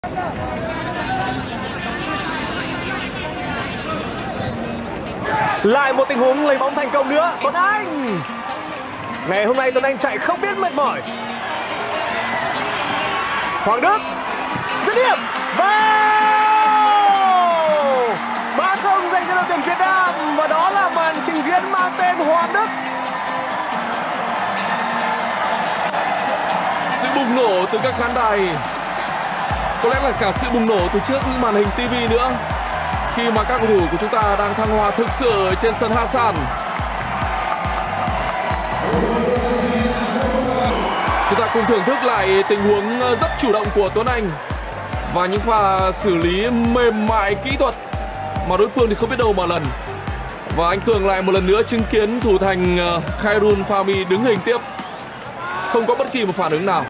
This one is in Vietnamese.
Lại một tình huống lấy bóng thành công nữa. Tuấn Anh. Ngày hôm nay Tuấn Anh chạy không biết mệt mỏi. Hoàng Đức dứt điểm vào 3-0 dành cho đội tuyển Việt Nam, và đó là màn trình diễn mang tên Hoàng Đức. Sự bùng nổ từ các khán đài, có lẽ là cả sự bùng nổ từ trước những màn hình TV nữa, khi mà các cầu thủ của chúng ta đang thăng hoa thực sự trên sân Hasan. Chúng ta cùng thưởng thức lại tình huống rất chủ động của Tuấn Anh và những pha xử lý mềm mại kỹ thuật mà đối phương thì không biết đâu mà lần. Và anh Cường lại một lần nữa chứng kiến thủ thành Khairul Fahmi đứng hình tiếp, không có bất kỳ một phản ứng nào.